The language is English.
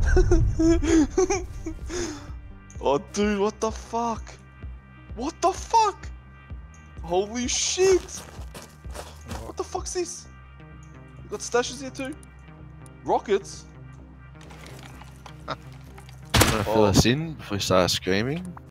Oh, dude, what the fuck? What the fuck? Holy shit! What the fuck's this? You got stashes here too? Rockets? Wanna fill us in before we start screaming?